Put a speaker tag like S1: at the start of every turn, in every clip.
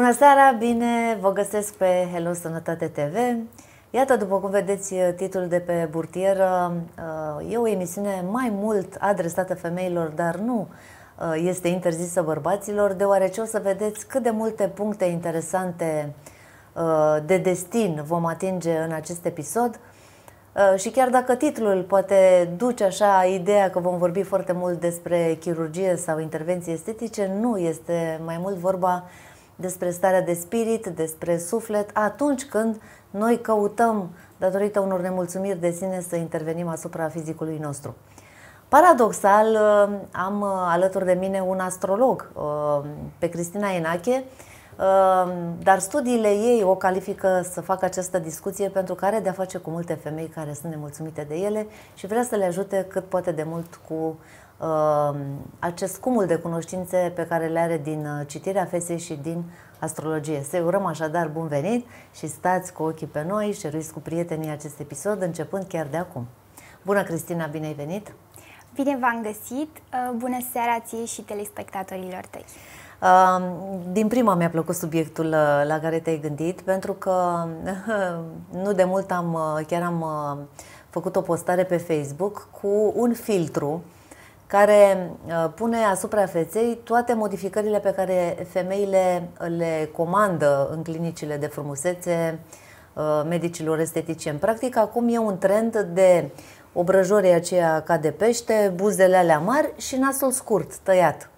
S1: Bună seara, bine vă găsesc pe Hello Sănătate TV. Iată, după cum vedeți titlul de pe burtieră, e o emisiune mai mult adresată femeilor, dar nu este interzisă bărbaților, deoarece o să vedeți cât de multe puncte interesante de destin vom atinge în acest episod. Și chiar dacă titlul poate duce așa ideea că vom vorbi foarte mult despre chirurgie sau intervenții estetice, nu, este mai mult vorba despre starea de spirit, despre suflet, atunci când noi căutăm, datorită unor nemulțumiri de sine, să intervenim asupra fizicului nostru. Paradoxal, am alături de mine un astrolog, pe Cristina Enache, dar studiile ei o califică să facă această discuție pentru că are de-a face cu multe femei care sunt nemulțumite de ele și vrea să le ajute cât poate de mult cu acest cumul de cunoștințe pe care le are din citirea feței și din astrologie. Să urăm așadar bun venit și stați cu ochii pe noi, șeruiți cu prietenii acest episod, începând chiar de acum. Bună, Cristina, bine ai venit!
S2: Bine v-am găsit! Bună seara ție și telespectatorilor tăi!
S1: Din prima mi-a plăcut subiectul la care te-ai gândit, pentru că nu de mult chiar am făcut o postare pe Facebook cu un filtru care pune asupra feței toate modificările pe care femeile le comandă în clinicile de frumusețe medicilor esteticieni. Practic, acum e un trend de obrăjorii aceia ca de pește, buzele alea mari și nasul scurt, tăiat.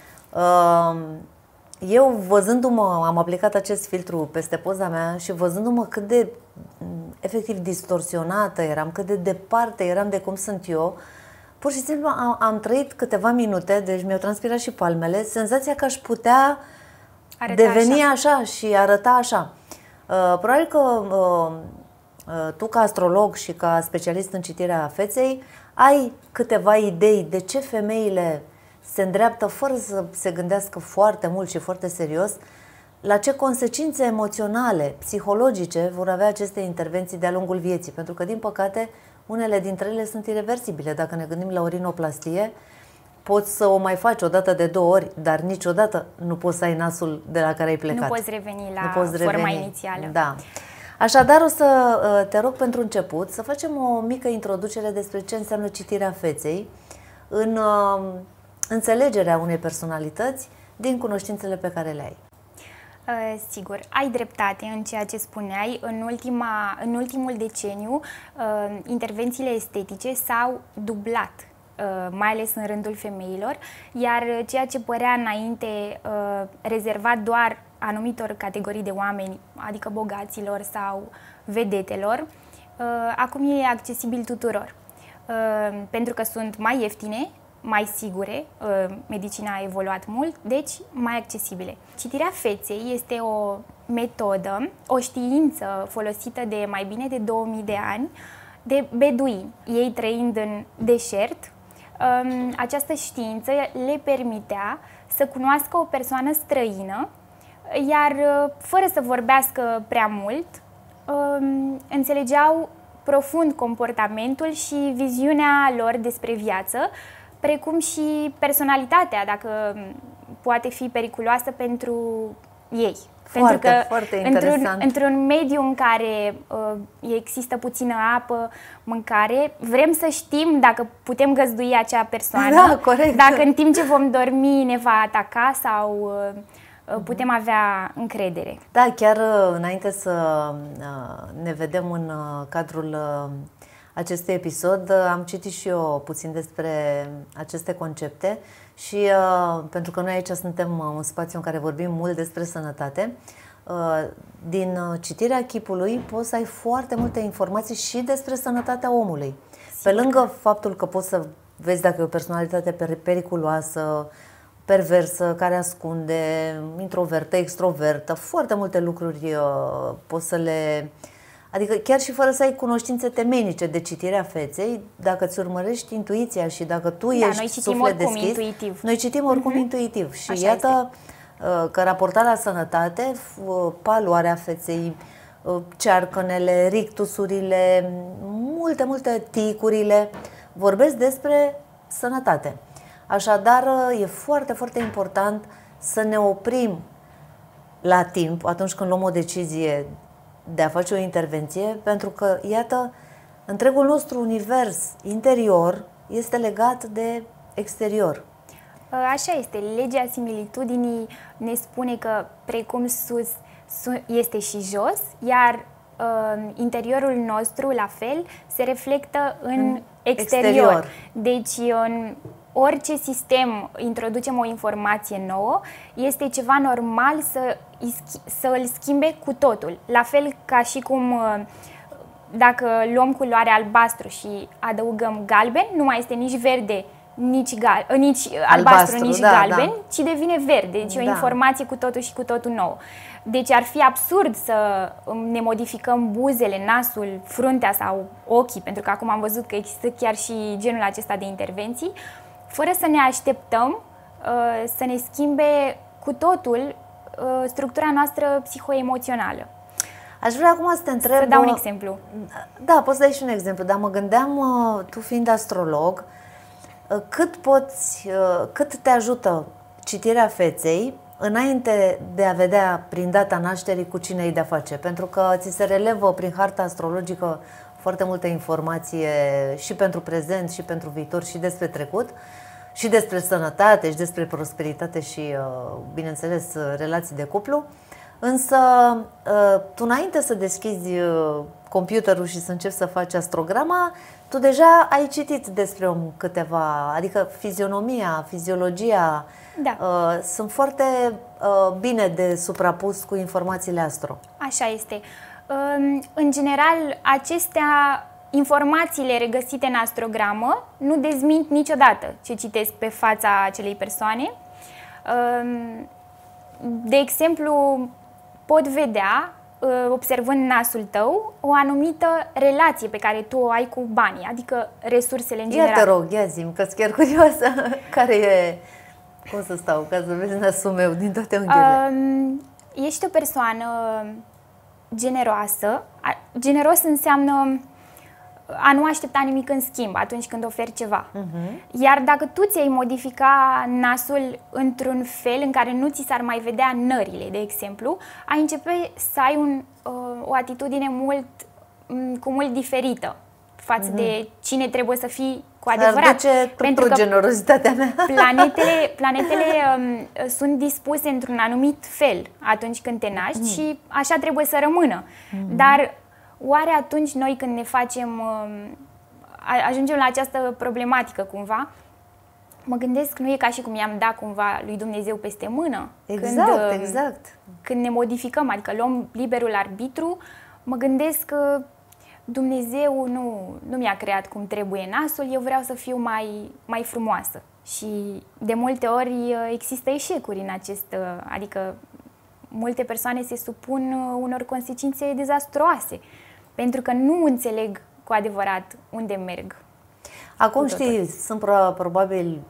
S1: Eu, văzându-mă, am aplicat acest filtru peste poza mea și văzându-mă cât de efectiv distorsionată eram, cât de departe eram de cum sunt eu, pur și simplu am trăit câteva minute, deci mi-au transpirat și palmele, senzația că aș putea deveni așa și arăta așa. Probabil că tu, ca astrolog și ca specialist în citirea feței, ai câteva idei de ce femeile se îndreaptă fără să se gândească foarte mult și foarte serios la ce consecințe emoționale, psihologice vor avea aceste intervenții de-a lungul vieții. Pentru că, din păcate, unele dintre ele sunt ireversibile. Dacă ne gândim la o rinoplastie, poți să o mai faci o dată de 2 ori, dar niciodată nu poți să ai nasul de la care ai plecat.
S2: Nu poți reveni la forma inițială.
S1: Da. Așadar, o să te rog pentru început să facem o mică introducere despre ce înseamnă citirea feței în înțelegerea unei personalități din cunoștințele pe care le ai.
S2: Sigur, ai dreptate în ceea ce spuneai. În ultimul deceniu, intervențiile estetice s-au dublat, mai ales în rândul femeilor, iar ceea ce părea înainte rezervat doar anumitor categorii de oameni, adică bogaților sau vedetelor, acum e accesibil tuturor, pentru că sunt mai ieftine, mai sigure, medicina a evoluat mult, deci mai accesibile. Citirea feței este o metodă, o știință folosită de mai bine de 2000 de ani de beduini. Ei trăind în deșert, această știință le permitea să cunoască o persoană străină, iar fără să vorbească prea mult, înțelegeau profund comportamentul și viziunea lor despre viață, precum și personalitatea, dacă poate fi periculoasă pentru ei. Pentru că într-un mediu în care există puțină apă, mâncare, vrem să știm dacă putem găzdui acea persoană,
S1: da, corect.
S2: Dacă în timp ce vom dormi ne va ataca sau putem avea încredere.
S1: Da, chiar înainte să ne vedem în cadrul acestui episod, am citit și eu puțin despre aceste concepte și pentru că noi aici suntem un spațiu în care vorbim mult despre sănătate, din citirea chipului poți să ai foarte multe informații și despre sănătatea omului. Pe lângă faptul că poți să vezi dacă e o personalitate periculoasă, perversă, care ascunde, introvertă, extrovertă, foarte multe lucruri poți să le... Adică chiar și fără să ai cunoștințe temenice de citirea feței, dacă îți urmărești intuiția și dacă tu ești suflet deschis,
S2: intuitiv.
S1: Noi citim oricum intuitiv. Și așa iată că raportat la sănătate, paloarea feței, cearcănele, rictusurile, multe ticurile vorbesc despre sănătate. Așadar, e foarte important să ne oprim la timp atunci când luăm o decizie de a face o intervenție, pentru că, iată, întregul nostru univers interior este legat de exterior.
S2: Așa este. Legea similitudinii ne spune că precum sus este și jos, iar interiorul nostru, la fel, se reflectă în exterior. Deci, în orice sistem introducem o informație nouă, este ceva normal să îl schimbe cu totul. La fel ca și cum dacă luăm culoarea albastru și adăugăm galben, nu mai este nici verde, nici albastru, nici galben, ci devine verde. Deci o informație cu totul și cu totul nouă. Deci ar fi absurd să ne modificăm buzele, nasul, fruntea sau ochii, pentru că acum am văzut că există chiar și genul acesta de intervenții, fără să ne așteptăm să ne schimbe cu totul structura noastră psihoemoțională.
S1: Aș vrea acum să te întreb...
S2: Să dau un exemplu.
S1: Da, poți să dai și un exemplu, dar mă gândeam, tu fiind astrolog, cât te ajută citirea feței înainte de a vedea prin data nașterii cu cine ai de-a face? Pentru că ți se relevă prin harta astrologică foarte multă informație și pentru prezent, și pentru viitor, și despre trecut, și despre sănătate, și despre prosperitate și, bineînțeles, relații de cuplu. Însă, tu înainte să deschizi computerul și să începi să faci astrograma, tu deja ai citit despre câteva, adică fizionomia, fiziologia, sunt foarte bine de suprapus cu informațiile astro.
S2: Așa este. În general, informațiile regăsite în astrogramă nu dezmint niciodată ce citesc pe fața acelei persoane. De exemplu, pot vedea, observând nasul tău, o anumită relație pe care tu o ai cu banii, adică resursele în general.
S1: Ia te rog, ia zi-mi, că-s chiar curioasă. Care e... Cum să stau, ca să vezi nasul meu din toate unghiurile?
S2: Ești o persoană generoasă. Generos înseamnă a nu aștepta nimic în schimb atunci când oferi ceva. Iar dacă tu ți-ai modifica nasul într-un fel în care nu ți s-ar mai vedea nările, de exemplu, ai începe să ai o atitudine cu mult diferită față de cine trebuie să fii cu adevărat.
S1: Pentru că generozitatea mea.
S2: Planetele sunt dispuse într-un anumit fel atunci când te naști și așa trebuie să rămână. Dar oare atunci noi când ne facem, ajungem la această problematică cumva, mă gândesc că nu e ca și cum i-am dat cumva lui Dumnezeu peste mână.
S1: Exact.
S2: Când ne modificăm, adică luăm liberul arbitru, mă gândesc că Dumnezeu nu mi-a creat cum trebuie nasul, eu vreau să fiu mai frumoasă. Și de multe ori există eșecuri în adică multe persoane se supun unor consecințe dezastruoase, pentru că nu înțeleg cu adevărat unde merg.
S1: Acum știi, sunt probabil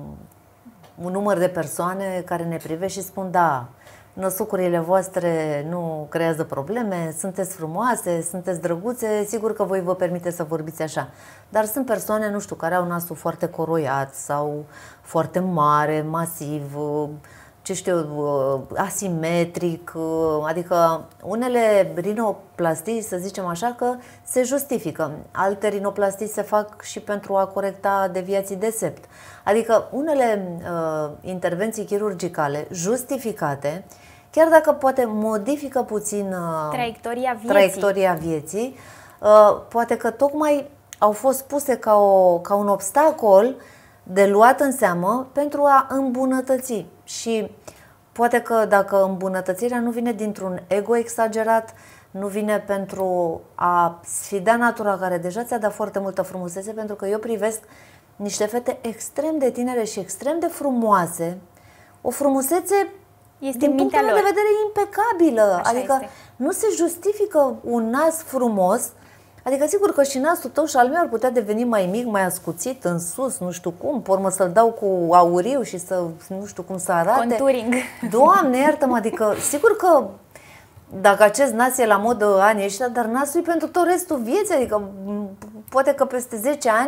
S1: un număr de persoane care ne privește și spun da, năsucurile voastre nu creează probleme, sunteți frumoase, sunteți drăguțe, sigur că voi vă permite să vorbiți așa. Dar sunt persoane, nu știu, care au nasul foarte coroiat sau foarte mare, masiv, ce știu, asimetric, adică unele rinoplastii, să zicem așa, că se justifică. Alte rinoplastii se fac și pentru a corecta deviații de sept. Adică unele intervenții chirurgicale justificate, chiar dacă poate modifică puțin traiectoria vieții, poate că tocmai au fost puse ca un obstacol de luat în seamă pentru a îmbunătăți. Și poate că dacă îmbunătățirea nu vine dintr-un ego exagerat, nu vine pentru a sfida natura care deja ți-a dat foarte multă frumusețe, pentru că eu privesc niște fete extrem de tinere și extrem de frumoase, o frumusețe din punctul meu de vedere impecabilă. Adică nu se justifică un nas frumos. Adică sigur că și nasul tău și al meu ar putea deveni mai mic, mai ascuțit în sus, nu știu cum, pe urmă să-l dau cu auriu și să nu știu cum să arate.
S2: Contouring.
S1: Doamne, iartă-mă, adică sigur că dacă acest nas e la modă anii ăștia, dar nasul e pentru tot restul vieții, adică poate că peste 10 ani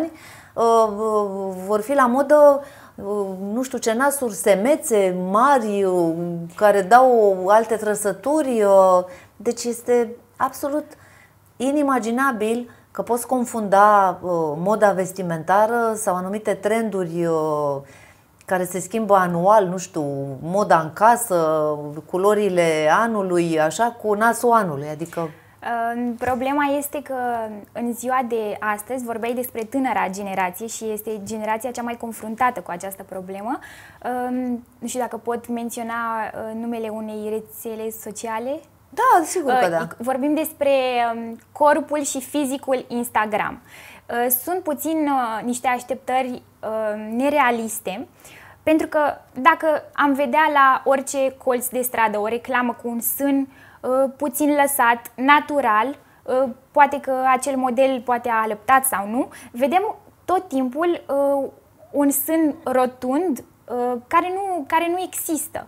S1: vor fi la modă, nu știu ce nasuri, semețe mari, care dau alte trăsături. Deci este absolut inimaginabil că poți confunda moda vestimentară sau anumite trenduri care se schimbă anual, nu știu, moda în casă, culorile anului, așa, cu nasul anului. Adică
S2: problema este că în ziua de astăzi vorbeai despre tânăra generație și este generația cea mai confruntată cu această problemă. Nu știu dacă pot menționa numele unei rețele sociale.
S1: Da, sigur că da.
S2: Vorbim despre corpul și fizicul Instagram. Sunt puțin niște așteptări nerealiste, pentru că dacă am vedea la orice colț de stradă o reclamă cu un sân puțin lăsat, natural, poate că acel model poate a alăptat sau nu, vedem tot timpul un sân rotund care nu există.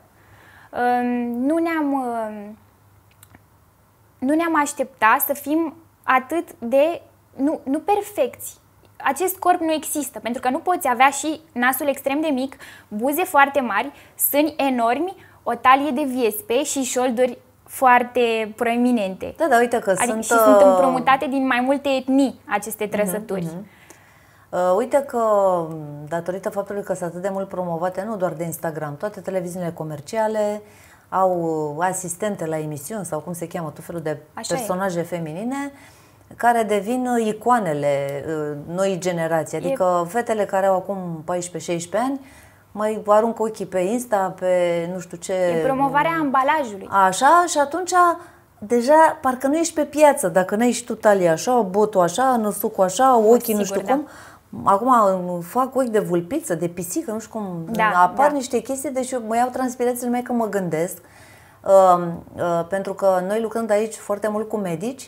S2: Nu ne-am aștepta să fim atât de nu perfecți. Acest corp nu există, pentru că nu poți avea și nasul extrem de mic, buze foarte mari, sâni enormi, o talie de viespe și șolduri foarte proeminente.
S1: Da, uite că
S2: și sunt împrumutate din mai multe etnii aceste trăsături.
S1: Uite că, datorită faptului că sunt atât de mult promovate, nu doar de Instagram, toate televiziunile comerciale au asistente la emisiuni sau cum se cheamă, tot felul de personaje feminine care devin icoanele noi generații. Adică fetele care au acum 14-16 ani mai aruncă ochii pe Insta, pe nu știu ce...
S2: E promovarea ambalajului.
S1: Așa, și atunci deja parcă nu ești pe piață. Dacă nu ești tu talia așa, botul așa, năsucul așa, ochii nu știu cum. Acum fac ochi de vulpiță, de pisică, nu știu cum. Apar niște chestii, deci mă iau transpirațiile mele că mă gândesc. Pentru că noi lucrând aici foarte mult cu medici,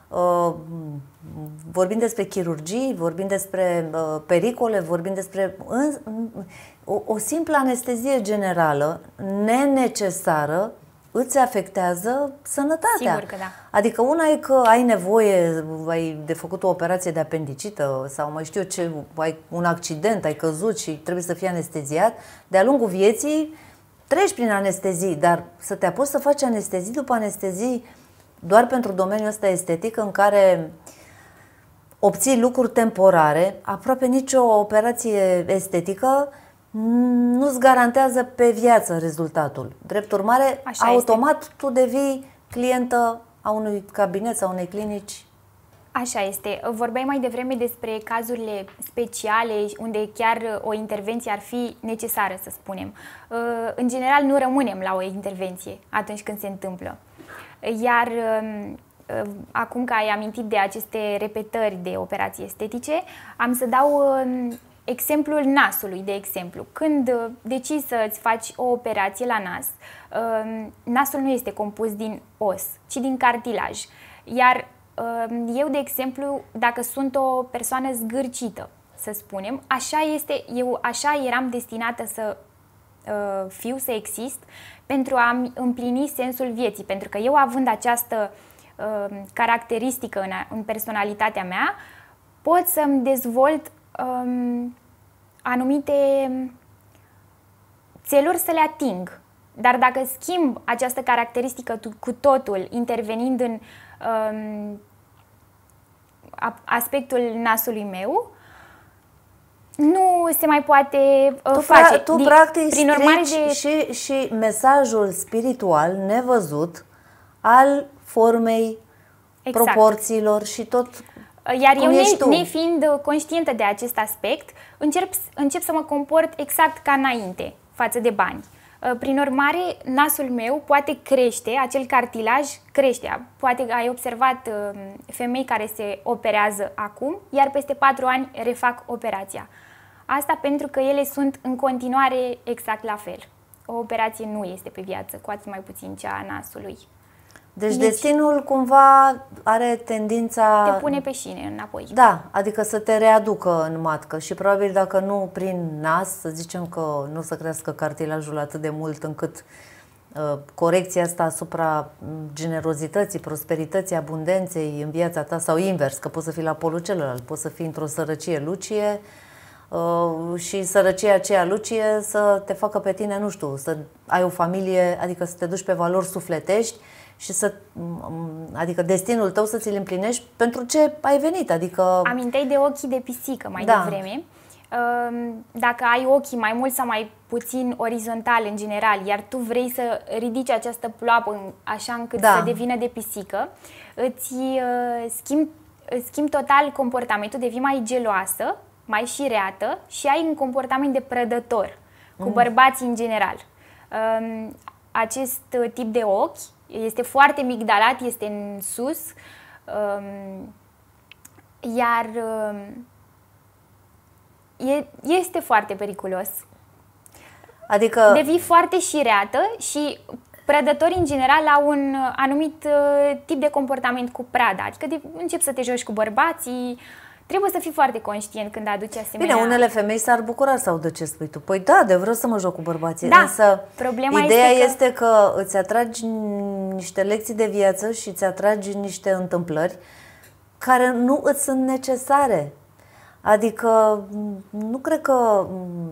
S1: vorbim despre chirurgii, vorbim despre pericole, vorbim despre o simplă anestezie generală, nenecesară, îți afectează sănătatea.
S2: Sigur că da.
S1: Adică una e că ai nevoie, ai de făcut o operație de apendicită sau mai știu eu ce, ai un accident, ai căzut și trebuie să fii anesteziat. De-a lungul vieții treci prin anestezii, dar să te apuci să faci anestezii după anestezii doar pentru domeniul ăsta estetic în care obții lucruri temporare, aproape nicio operație estetică nu-ți garantează pe viață rezultatul. Drept urmare, automat tu devii clientă a unui cabinet sau unei clinici.
S2: Așa este. Vorbeai mai devreme despre cazurile speciale unde chiar o intervenție ar fi necesară, să spunem. În general nu rămânem la o intervenție atunci când se întâmplă. Iar acum că ai amintit de aceste repetări de operații estetice, am să dau exemplul nasului, de exemplu. Când decizi să-ți faci o operație la nas, nasul nu este compus din os, ci din cartilaj. Iar eu, de exemplu, dacă sunt o persoană zgârcită, să spunem, așa eram destinată să fiu, să exist, pentru a împlini sensul vieții. Pentru că eu, având această caracteristică în personalitatea mea, pot să-mi dezvolt anumite țeluri să le ating. Dar dacă schimb această caracteristică cu totul, intervenind în aspectul nasului meu, nu se mai poate face.
S1: Tu practic prin urmare și mesajul spiritual nevăzut al formei, proporțiilor și tot.
S2: Iar eu, nefiind conștientă de acest aspect, încep să mă comport exact ca înainte, față de bani. Prin urmare, nasul meu poate crește, acel cartilaj crește. Poate ai observat femei care se operează acum, iar peste 4 ani refac operația. Asta pentru că ele sunt în continuare exact la fel. O operație nu este pe viață, cu atât mai puțin cea a nasului.
S1: Deci destinul cumva are tendința...
S2: Te pune pe șine înapoi.
S1: Da, adică să te readucă în matcă și probabil dacă nu prin nas, să zicem că nu să crească cartilajul atât de mult încât corecția asta asupra generozității, prosperității, abundenței în viața ta sau invers, că poți să fii la polul celălalt, poți să fii într-o sărăcie lucie, și sărăcia aceea lucie să te facă pe tine, nu știu, să ai o familie, adică să te duci pe valori sufletești și adică destinul tău să ți-l împlinești pentru ce ai venit, adică...
S2: Aminteai de ochii de pisică mai devreme. Dacă ai ochii mai mult sau mai puțin orizontali în general, iar tu vrei să ridici această ploapă așa încât să devină de pisică, îți schimbi total comportamentul, devii mai geloasă, mai șireată și ai un comportament de prădător cu bărbații în general. Acest tip de ochi este foarte migdalat, este în sus, iar este foarte periculos.
S1: Adică
S2: devii foarte șireată și prădătorii în general au un anumit tip de comportament cu prada. Adică începi să te joci cu bărbații. Trebuie să fii foarte conștient când aduci asemenea...
S1: Bine, unele femei s-ar bucura să audă ce spui tu. Păi da, de vreau să mă joc cu bărbații.
S2: Da,
S1: însă
S2: problema
S1: ideea este că îți atragi niște lecții de viață și îți atragi niște întâmplări care nu îți sunt necesare. Adică nu cred că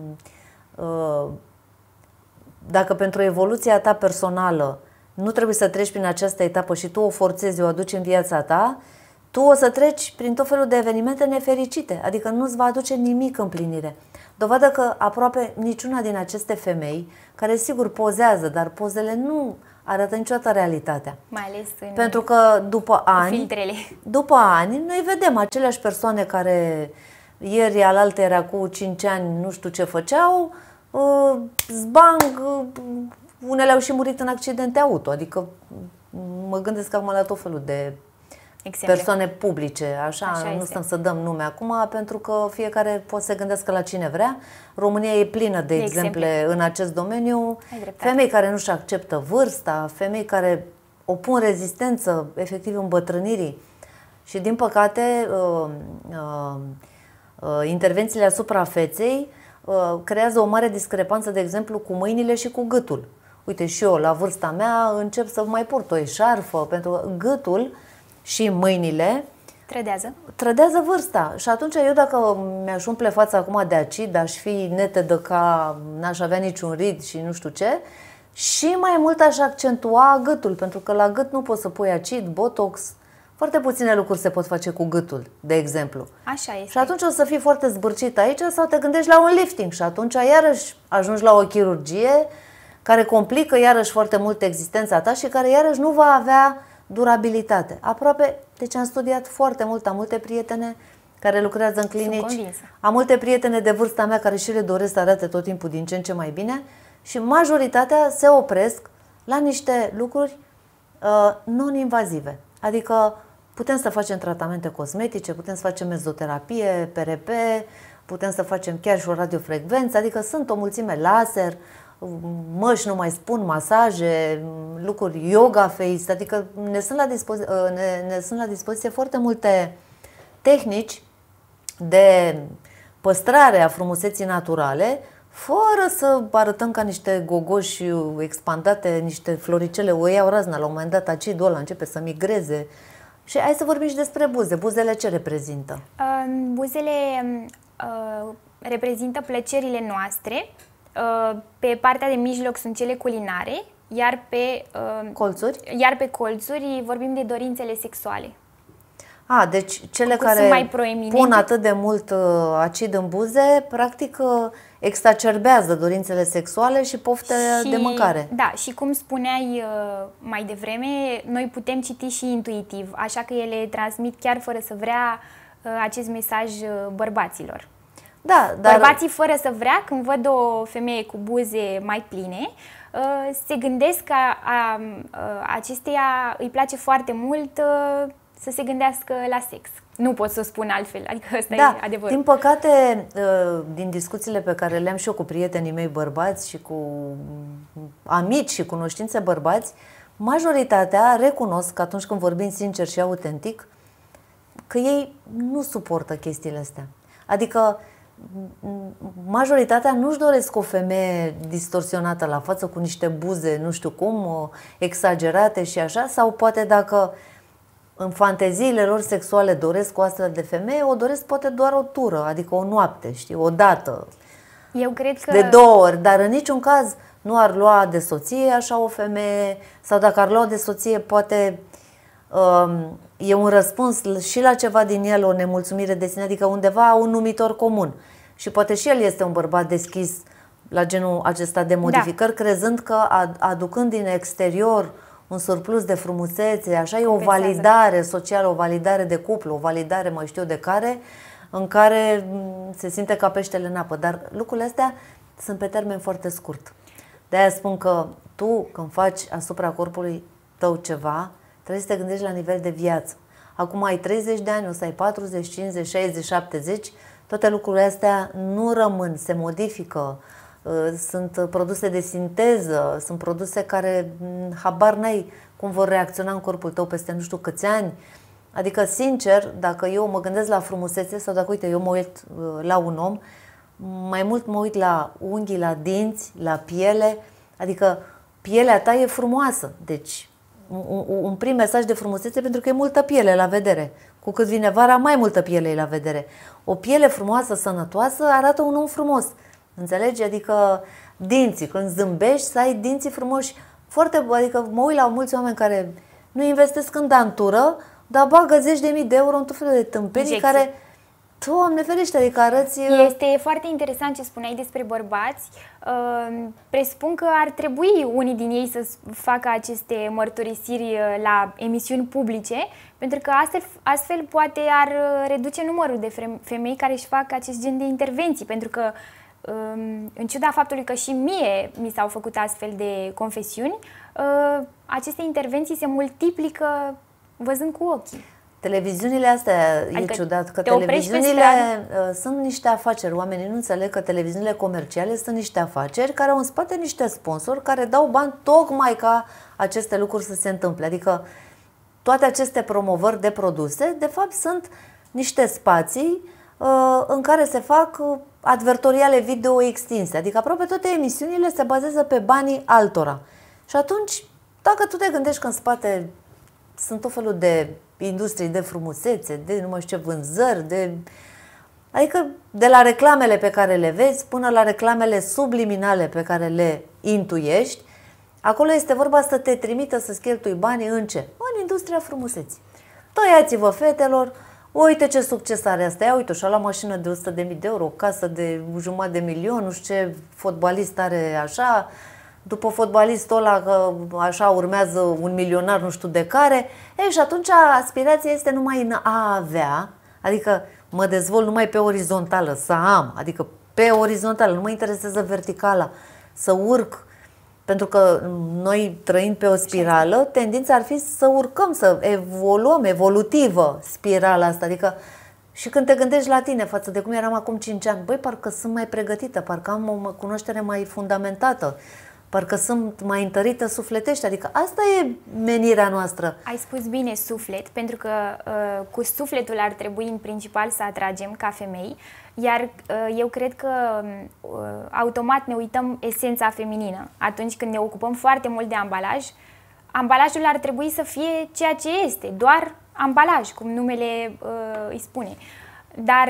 S1: dacă pentru evoluția ta personală nu trebuie să treci prin această etapă și tu o forțezi, o aduci în viața ta, tu o să treci prin tot felul de evenimente nefericite, adică nu-ți va aduce nimic împlinire. Dovadă că aproape niciuna din aceste femei, care sigur pozează, dar pozele nu arată niciodată realitatea.
S2: Mai ales
S1: pentru că după ani noi vedem aceleași persoane care ieri alaltă era cu 5 ani, nu știu ce făceau, zbang, unele au și murit în accidente auto, adică mă gândesc acum la tot felul de persoane publice, așa nu
S2: este.
S1: stăm să dăm nume acum, pentru că fiecare poate să gândească la cine vrea. România e plină de exemple în acest domeniu. Femei care nu-și acceptă vârsta, femei care opun rezistență efectiv îmbătrânirii. Și din păcate intervențiile asupra feței creează o mare discrepanță, de exemplu, cu mâinile și cu gâtul. Uite, și eu, la vârsta mea, încep să mai port o eșarfă, pentru că gâtul și mâinile trădează vârsta. Și atunci eu, dacă mi-aș umple fața acum de acid, aș fi netedă ca n-aș avea niciun rid și nu știu ce, și mai mult aș accentua gâtul, pentru că la gât nu poți să pui acid, botox. Foarte puține lucruri se pot face cu gâtul, de exemplu.
S2: Așa este.
S1: Și atunci o să fii foarte zbârcit aici sau te gândești la un lifting și atunci iarăși ajungi la o chirurgie care complică iarăși foarte mult existența ta și care iarăși nu va avea durabilitate. Aproape, deci am studiat foarte mult, am multe prietene care lucrează în clinici, am multe prietene de vârsta mea care și le doresc să arate tot timpul din ce în ce mai bine și majoritatea se opresc la niște lucruri non-invazive. Adică putem să facem tratamente cosmetice, putem să facem mezoterapie, PRP, putem să facem chiar și o radiofrecvență, adică sunt o mulțime, laser, măști, nu mai spun, masaje, lucruri, yoga face, adică ne sunt la dispoziție foarte multe tehnici de păstrare a frumuseții naturale, fără să arătăm ca niște gogoși expandate, niște floricele, o iau razna, la un moment dat acidul ăla începe să migreze. Și hai să vorbim și despre buze. Buzele ce reprezintă?
S2: Buzele reprezintă plăcerile noastre. Pe partea de mijloc sunt cele culinare, iar pe colțuri vorbim de dorințele sexuale.
S1: Deci cele care pun atât de mult acid în buze, practic exacerbează dorințele sexuale și pofta de mâncare.
S2: Da, și cum spuneai mai devreme, noi putem citi și intuitiv, așa că ele transmit chiar fără să vrea acest mesaj bărbaților.
S1: Da, dar
S2: bărbații fără să vrea, când văd o femeie cu buze mai pline, se gândesc că acesteia îi place foarte mult să se gândească la sex. Nu pot să spun altfel, adică ăsta e adevărul.
S1: Din păcate, din discuțiile pe care le-am și eu cu prietenii mei bărbați și cu amici și cunoștințe bărbați, majoritatea recunosc că atunci când vorbim sincer și autentic, că ei nu suportă chestiile astea. Adică majoritatea nu-și doresc o femeie distorsionată la față, cu niște buze, nu știu cum, exagerate și așa, sau poate dacă în fanteziile lor sexuale doresc o astfel de femeie, o doresc poate doar o tură, adică o noapte, știi, o dată.
S2: Eu cred că...
S1: De 2 ori, dar în niciun caz nu ar lua de soție așa o femeie, sau dacă ar lua de soție, poate e un răspuns și la ceva din el, o nemulțumire de sine, adică undeva un numitor comun. Și poate și el este un bărbat deschis la genul acesta de modificări, crezând că aducând din exterior un surplus de frumusețe, așa e o validare socială, o validare de cuplu, o validare mai știu de care, în care se simte ca peștele în apă. Dar lucrurile astea sunt pe termen foarte scurt. De-aia spun că tu, când faci asupra corpului tău ceva, trebuie să te gândești la nivel de viață. Acum ai 30 de ani, o să ai 40, 50, 60, 70, toate lucrurile astea nu rămân, se modifică. Sunt produse de sinteză, sunt produse care habar n-ai cum vor reacționa în corpul tău peste nu știu câți ani. Adică, sincer, dacă eu mă gândesc la frumusețe sau dacă, uite, eu mă uit la un om, mai mult mă uit la unghii, la dinți, la piele, adică pielea ta e frumoasă. Deci, un prim mesaj de frumusețe pentru că e multă piele la vedere. Cu cât vine vara, mai multă piele e la vedere. O piele frumoasă, sănătoasă, arată un om frumos. Înțelegi? Adică dinții, când zâmbești, să ai dinții frumoși. Foarte, adică mă uit la mulți oameni care nu investesc în dantură, dar bagă 10.000 de euro în tot felul de tâmpenii care, Doamne ferește, adică arăți...
S2: Este foarte interesant ce spuneai despre bărbați. Presupun că ar trebui unii din ei să facă aceste mărturisiri la emisiuni publice, pentru că astfel poate ar reduce numărul de femei care își fac acest gen de intervenții, pentru că în ciuda faptului că și mie mi s-au făcut astfel de confesiuni, aceste intervenții se multiplică văzând cu ochii.
S1: Televiziunile astea, adică e ciudat că televiziunile sunt niște afaceri. Oamenii nu înțeleg că televiziunile comerciale sunt niște afaceri care au în spate niște sponsori care dau bani tocmai ca aceste lucruri să se întâmple. Adică toate aceste promovări de produse, de fapt, sunt niște spații în care se fac advertoriale video extinse. Adică aproape toate emisiunile se bazează pe banii altora. Și atunci, dacă tu te gândești că în spate sunt tot felul de industrii de frumusețe, de nu mai știu ce vânzări, adică de la reclamele pe care le vezi până la reclamele subliminale pe care le intuiești, acolo este vorba să te trimită să-ți cheltui banii în ce? În industria frumuseții. Tăiați-vă, fetelor, uite ce succes are asta, ia uite, și-a luat mașină de 100.000 de euro, o casă de 500.000, nu știu ce fotbalist are așa, după fotbalistul ăla, că așa urmează un milionar nu știu de care. Și atunci aspirația este numai în a avea, adică mă dezvolt numai pe orizontală, să am, adică pe orizontală, nu mă interesează verticala, să urc, pentru că noi trăind pe o spirală, tendința ar fi să urcăm, să evoluăm, evolutivă spirala asta, adică și când te gândești la tine față de cum eram acum 5 ani, băi, parcă sunt mai pregătită, parcă am o cunoaștere mai fundamentată, parcă sunt mai întărită sufletește, adică asta e menirea noastră.
S2: Ai spus bine suflet, pentru că cu sufletul ar trebui în principal să atragem ca femei, iar eu cred că automat ne uităm esența feminină. Atunci când ne ocupăm foarte mult de ambalaj, ambalajul ar trebui să fie ceea ce este, doar ambalaj, cum numele îi spune. Dar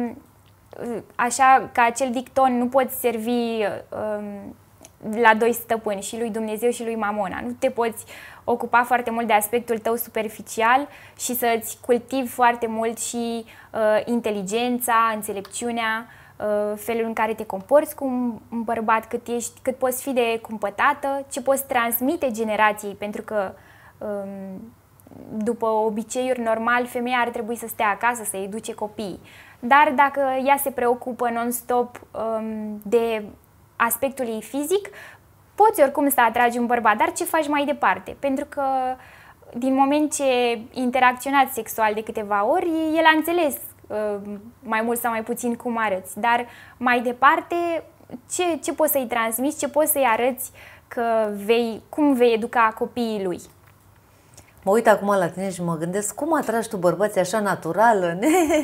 S2: așa ca acel dicton, nu poți servi la 2 stăpâni, și lui Dumnezeu și lui Mamona. Nu te poți ocupa foarte mult de aspectul tău superficial și să-ți cultivi foarte mult și inteligența, înțelepciunea, felul în care te comporți cu un bărbat, cât poți fi de cumpătată, ce poți transmite generației, pentru că după obiceiuri normal, femeia ar trebui să stea acasă, să educe copiii. Dar dacă ea se preocupă non-stop de aspectul ei fizic, poți oricum să atragi un bărbat, dar ce faci mai departe? Pentru că din moment ce interacționați sexual de câteva ori, el a înțeles mai mult sau mai puțin cum arăți, dar mai departe ce poți să-i transmiți, ce poți să-i arăți cum vei educa copiii lui?
S1: Mă uit acum la tine și mă gândesc cum atragi tu bărbații așa natural.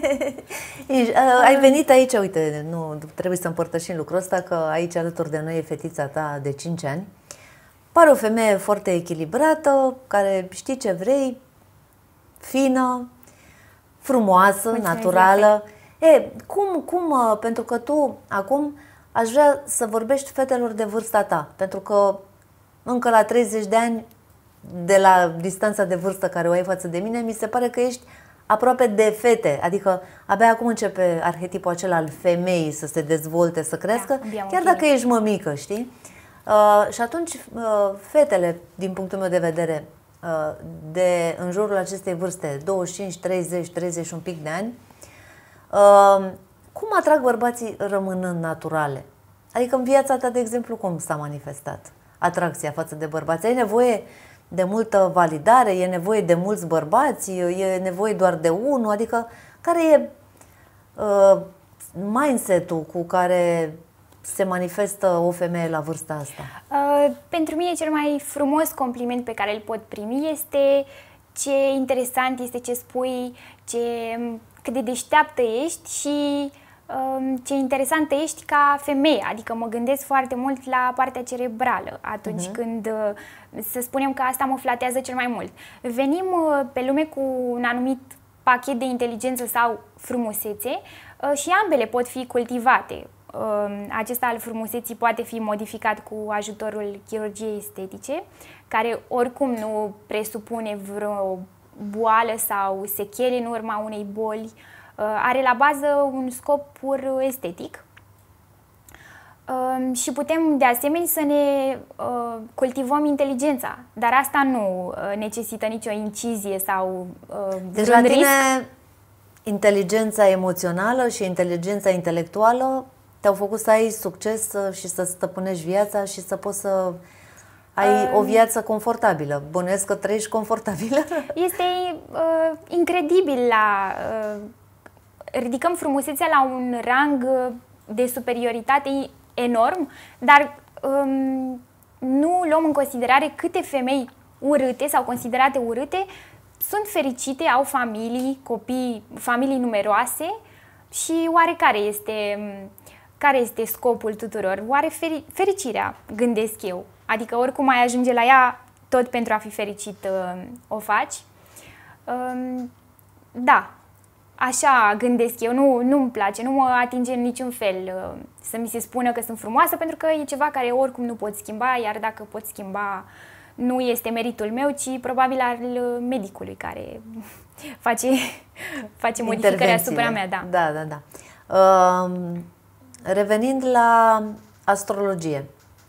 S1: Ai venit aici, uite, nu trebuie să împărtășim lucrul ăsta, că aici alături de noi e fetița ta de 5 ani. Pare o femeie foarte echilibrată, care știi ce vrei, fină, frumoasă, naturală. Pentru că tu acum aș vrea să vorbești fetelor de vârsta ta, pentru că încă la 30 de ani, de la distanța de vârstă care o ai față de mine, mi se pare că ești aproape de fete, adică abia acum începe arhetipul acela al femeii să se dezvolte, să crească, chiar dacă ești mămică, știi? Și atunci fetele, din punctul meu de vedere, de în jurul acestei vârste, 25, 30, 30 un pic de ani, cum atrag bărbații rămânând naturale? Adică în viața ta, de exemplu, cum s-a manifestat atracția față de bărbați? Ai nevoie de multă validare? E nevoie de mulți bărbați? E nevoie doar de unul? Adică care e mindset-ul cu care se manifestă o femeie la vârsta asta?
S2: Pentru mine cel mai frumos compliment pe care îl pot primi este ce interesant este ce spui, cât de deșteaptă ești și ce interesantă ești ca femeie. Adică mă gândesc foarte mult la partea cerebrală atunci când, să spunem că asta mă flatează cel mai mult. Venim pe lume cu un anumit pachet de inteligență sau frumusețe și ambele pot fi cultivate. Acesta al frumuseții poate fi modificat cu ajutorul chirurgiei estetice, care oricum nu presupune vreo boală sau sechele în urma unei boli. Are la bază un scop pur estetic. Și putem de asemenea să ne cultivăm inteligența, dar asta nu necesită nicio incizie sau
S1: deci la tine inteligența emoțională și inteligența intelectuală te-au făcut să ai succes și să stăpânești viața și să poți să ai o viață confortabilă. Bănuiesc că trăiești confortabilă?
S2: Este incredibil ridicăm frumusețea la un rang de superioritate enorm, dar nu luăm în considerare câte femei urâte sau considerate urâte sunt fericite, au familii, copii, familii numeroase și oare care este scopul tuturor? Oare fericirea, gândesc eu. Adică oricum ai ajunge la ea, tot pentru a fi fericit o faci. Da, așa gândesc eu, nu-mi place, nu mă atinge în niciun fel să mi se spună că sunt frumoasă, pentru că e ceva care oricum nu pot schimba, iar dacă pot schimba, nu este meritul meu, ci probabil al medicului care face modificări asupra mea.
S1: Da. Revenind la astrologie,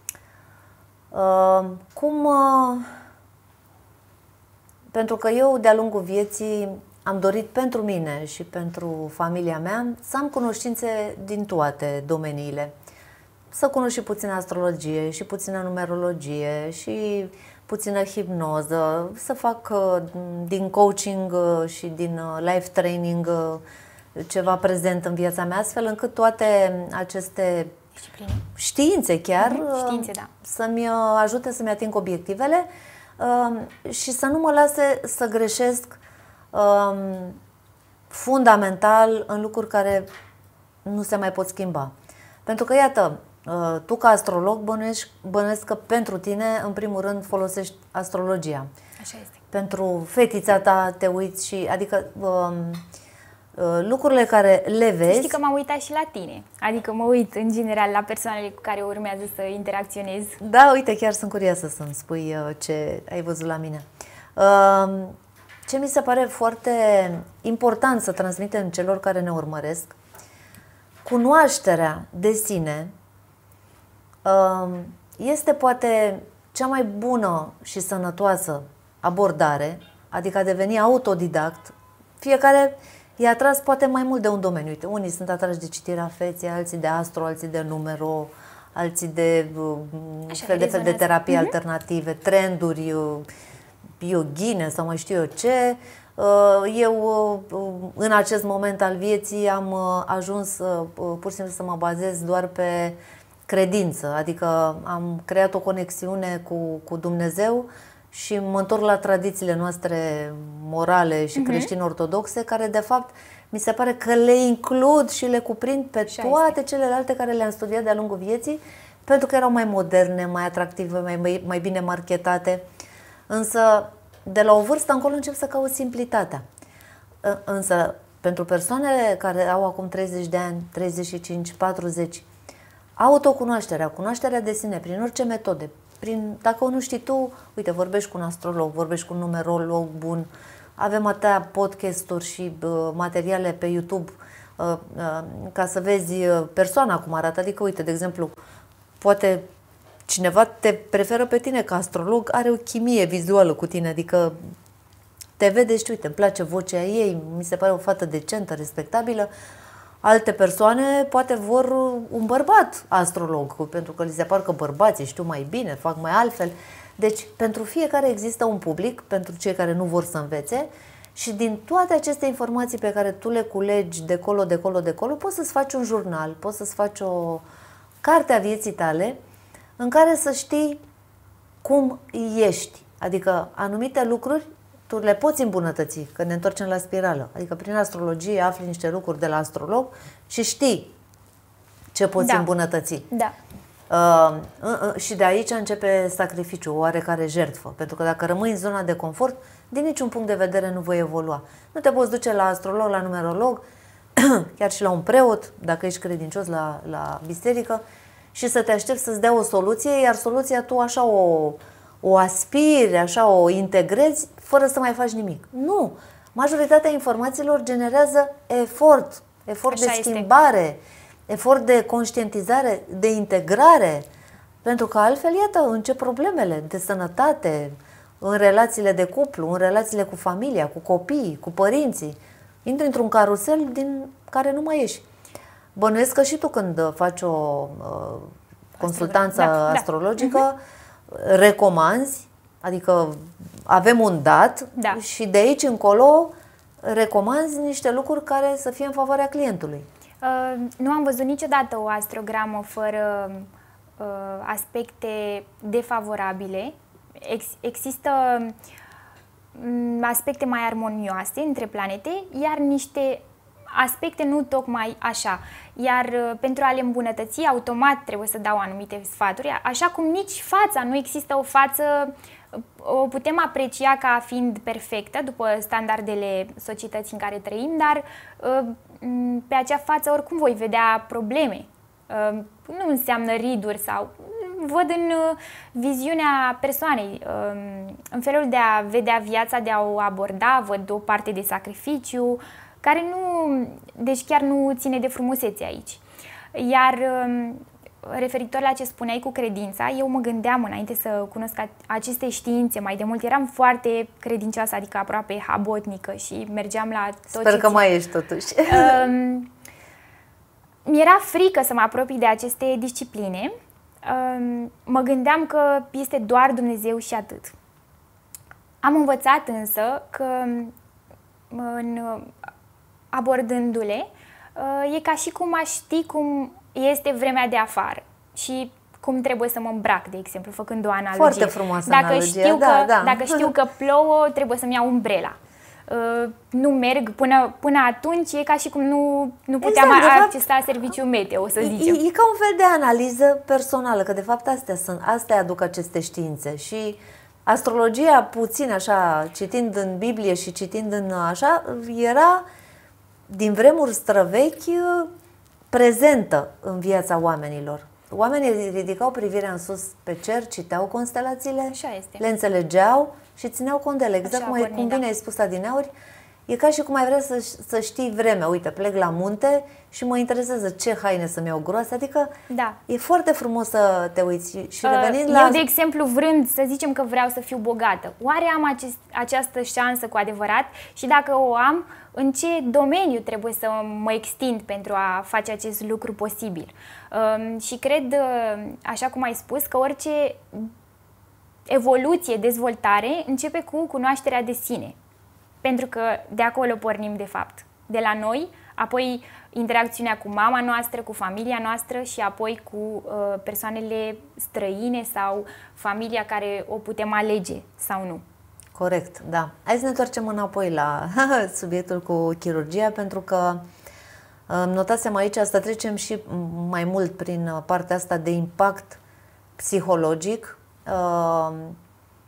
S1: pentru că eu de-a lungul vieții am dorit pentru mine și pentru familia mea să am cunoștințe din toate domeniile. Să cunosc și puțină astrologie, și puțină numerologie, și puțină hipnoză, să fac din coaching și din life training ceva prezent în viața mea, astfel încât toate aceste științe chiar să-mi ajute să-mi ating obiectivele și să nu mă lase să greșesc fundamental în lucruri care nu se mai pot schimba. Pentru că, iată, tu ca astrolog bănuiesc că pentru tine, în primul rând, folosești astrologia.
S2: Așa este.
S1: Pentru fetița ta te uiți și, adică, lucrurile care le vezi...
S2: Știi că m-am uitat și la tine. Adică mă uit, în general, la persoanele cu care urmează să interacționez.
S1: Da, uite, chiar sunt curioasă să-mi spui ce ai văzut la mine. Ce mi se pare foarte important să transmitem celor care ne urmăresc, cunoașterea de sine este poate cea mai bună și sănătoasă abordare, adică a deveni autodidact. Fiecare e atras poate mai mult de un domeniu. Uite, unii sunt atrași de citirea feței, alții de astro, alții de numero, alții de fel de terapii alternative, trenduri, yoghine sau mai știu eu ce. Eu în acest moment al vieții am ajuns pur și simplu să mă bazez doar pe credință, adică am creat o conexiune cu Dumnezeu și mă întorc la tradițiile noastre morale și creștin-ortodoxe, care de fapt mi se pare că le includ și le cuprind pe toate celelalte care le-am studiat de-a lungul vieții, pentru că erau mai moderne, mai atractive, mai bine marketate. Însă de la o vârstă încolo încep să cauți simplitatea. Însă, pentru persoanele care au acum 30 de ani, 35, 40, autocunoașterea, cunoașterea de sine, prin orice metode, dacă nu știi tu, uite, vorbești cu un astrolog, vorbești cu un numerolog bun, avem atâtea podcasturi și materiale pe YouTube ca să vezi persoana cum arată. Adică, uite, de exemplu, poate cineva te preferă pe tine ca astrolog, are o chimie vizuală cu tine, adică te vede și uite, îmi place vocea ei, mi se pare o fată decentă, respectabilă. Alte persoane poate vor un bărbat astrolog, pentru că li se par că bărbații știu mai bine, fac mai altfel. Deci, pentru fiecare există un public, pentru cei care nu vor să învețe, și din toate aceste informații pe care tu le culegi de colo, poți să-ți faci un jurnal, poți să-ți faci o carte a vieții tale, în care să știi cum ești. Adică anumite lucruri tu le poți îmbunătăți, că ne întorcem la spirală. Adică prin astrologie afli niște lucruri de la astrolog și știi ce poți îmbunătăți.
S2: Da.
S1: Și de aici începe sacrificiul, o oarecare jertfă. Pentru că dacă rămâi în zona de confort, din niciun punct de vedere nu voi evolua. Nu te poți duce la astrolog, la numerolog, chiar și la un preot, dacă ești credincios la biserică, și să te aștepți să-ți dea o soluție, iar soluția tu așa o aspiri, așa o integrezi, fără să mai faci nimic. Nu! Majoritatea informațiilor generează efort de schimbare, efort de conștientizare, de integrare, pentru că altfel, iată, încep problemele de sănătate, în relațiile de cuplu, în relațiile cu familia, cu copiii, cu părinții. Intri într-un carusel din care nu mai ieși. Bănuiesc că și tu când faci o consultanță astrologică, recomanzi, adică avem un dat și de aici încolo recomanzi niște lucruri care să fie în favoarea clientului.
S2: Nu am văzut niciodată o astrogramă fără aspecte defavorabile. Există aspecte mai armonioase între planete, iar niște aspecte nu tocmai așa. Iar pentru a le îmbunătăți, automat trebuie să dau anumite sfaturi, așa cum nici fața, nu există o față, o putem aprecia ca fiind perfectă după standardele societății în care trăim, dar pe acea față oricum voi vedea probleme. Nu înseamnă riduri sau... Văd în viziunea persoanei, în felul de a vedea viața, de a o aborda, văd o parte de sacrificiu, care deci chiar nu ține de frumusețe aici. Iar referitor la ce spuneai cu credința, eu mă gândeam înainte să cunosc aceste științe, mai de mult eram foarte credincioasă, adică aproape habotnică și mergeam la tot.
S1: Sper că mai ești totuși.
S2: Mi-era frică să mă apropii de aceste discipline. Mă gândeam că este doar Dumnezeu și atât. Am învățat însă că abordându-le, e ca și cum aș ști cum este vremea de afară și cum trebuie să mă îmbrac, de exemplu, făcând o analogie.
S1: Foarte frumoasă analogie.
S2: Dacă știu că plouă, trebuie să-mi iau umbrela. Nu merg până atunci, e ca și cum nu puteam accesa serviciul meteo, să zicem.
S1: E ca un fel de analiză personală, că de fapt astea aduc aceste științe. Și astrologia, puțin așa, citind în Biblie și citind în așa, era din vremuri străvechi prezentă în viața oamenilor. Oamenii ridicau privirea în sus pe cer, citeau constelațiile,
S2: așa este,
S1: le înțelegeau și țineau cont de ele. Exact cum bine ai spus adineauri, e ca și cum ai vrea să știi vremea. Uite, plec la munte și mă interesează ce haine să-mi iau groase. Adică e foarte frumos să te uiți. Și revenind
S2: eu, de exemplu, vrând să zicem că vreau să fiu bogată, oare am această șansă cu adevărat? Și dacă o am, în ce domeniu trebuie să mă extind pentru a face acest lucru posibil? Și cred, așa cum ai spus, că orice evoluție, dezvoltare începe cu cunoașterea de sine. Pentru că de acolo pornim, de fapt. De la noi, apoi interacțiunea cu mama noastră, cu familia noastră și apoi cu persoanele străine sau familia care o putem alege sau nu.
S1: Corect, da. Hai să ne întoarcem înapoi la subiectul cu chirurgia, pentru că notasem aici, asta trecem și mai mult prin partea asta de impact psihologic.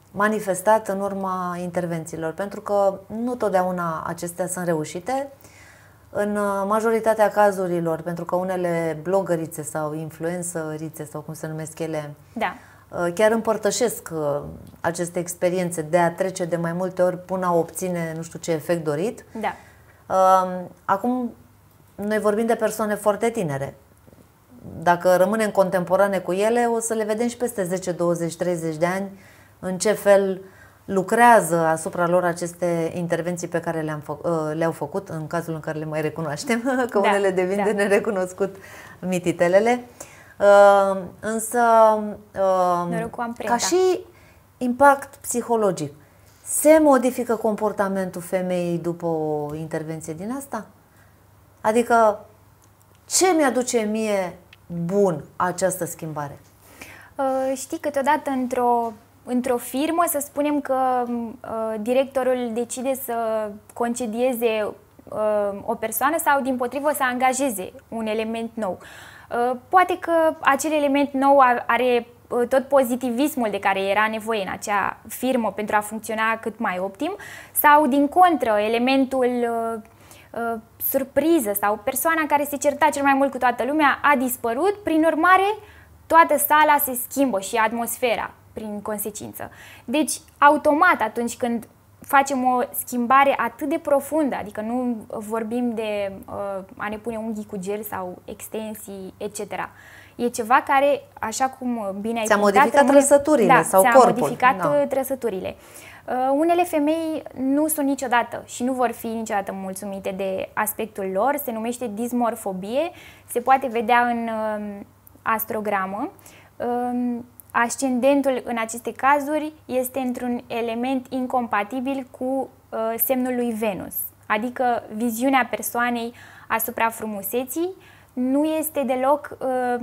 S1: manifestat în urma intervențiilor, pentru că nu totdeauna acestea sunt reușite. În majoritatea cazurilor, pentru că unele blogărițe sau influencerițe sau cum se numesc ele,
S2: da,
S1: chiar împărtășesc aceste experiențe de a trece de mai multe ori până a obține nu știu ce efect dorit.
S2: Da.
S1: Acum, noi vorbim de persoane foarte tinere. Dacă rămânem contemporane cu ele, o să le vedem și peste 10, 20, 30 de ani în ce fel lucrează asupra lor aceste intervenții pe care le-au făcut, în cazul în care le mai recunoaștem, că unele devin de nerecunoscut mititelele. Însă, ca și impact psihologic, se modifică comportamentul femeii după o intervenție din asta? Adică, ce mi-aduce mie bun această schimbare?
S2: Știi, câteodată într-o firmă, să spunem că directorul decide să concedieze o persoană sau, dimpotrivă, să angajeze un element nou. Poate că acel element nou are tot pozitivismul de care era nevoie în acea firmă pentru a funcționa cât mai optim, sau, din contră, elementul surpriză sau persoana care se certa cel mai mult cu toată lumea a dispărut, prin urmare toată sala se schimbă și atmosfera prin consecință. Deci, automat, atunci când facem o schimbare atât de profundă, adică nu vorbim de a ne pune unghii cu gel sau extensii, etc. E ceva care, așa cum bine ai
S1: punctat, modificat trăsăturile sau corpul.
S2: S-a modificat trăsăturile. Unele femei nu sunt niciodată și nu vor fi niciodată mulțumite de aspectul lor, se numește dismorfobie, se poate vedea în astrogramă. Ascendentul în aceste cazuri este într-un element incompatibil cu semnul lui Venus, adică viziunea persoanei asupra frumuseții nu este deloc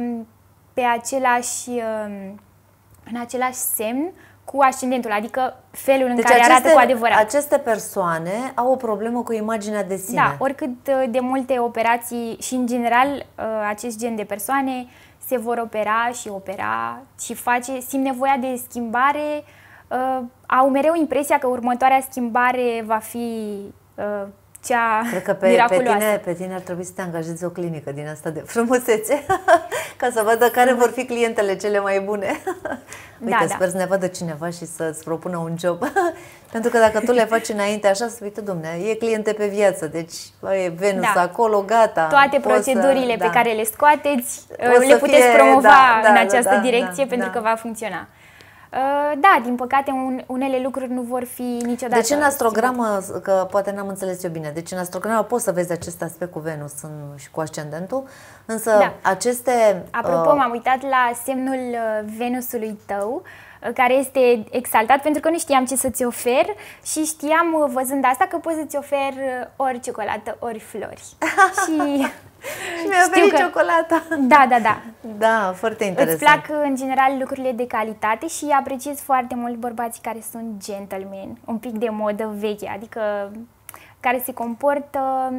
S2: în același semn cu ascendentul, adică felul în care arată cu adevărat.
S1: Aceste persoane au o problemă cu imaginea de sine.
S2: Da, oricât de multe operații și, în general, acest gen de persoane se vor opera și simt nevoia de schimbare, au mereu impresia că următoarea schimbare va fi cea
S1: Cred că pe tine ar trebui să te angajezi o clinică din asta de frumusețe ca să vadă care vor fi clientele cele mai bune. Uite, sper să ne vadă cineva și să-ți propună un job. Pentru că dacă tu le faci înainte așa, să uite, domne, e cliente pe viață, deci e Venus acolo, gata.
S2: Toate procedurile pe care le scoateți, le puteți promova în această direcție pentru că va funcționa. Da, din păcate unele lucruri nu vor fi niciodată.
S1: Deci în astrogramă, că poate n-am înțeles eu bine, deci în astrogramă poți să vezi acest aspect cu Venus și cu ascendentul, însă aceste...
S2: Apropo, m-am uitat la semnul Venusului tău, care este exaltat, pentru că nu știam ce să-ți ofer și știam, văzând asta, că pot să-ți ofer ori ciocolată, ori flori.
S1: Și mi-a oferit ciocolata.
S2: Da.
S1: Da, foarte interesant.
S2: Îți plac în general lucrurile de calitate și apreciez foarte mult bărbații care sunt gentlemen, un pic de modă veche, adică care se comportă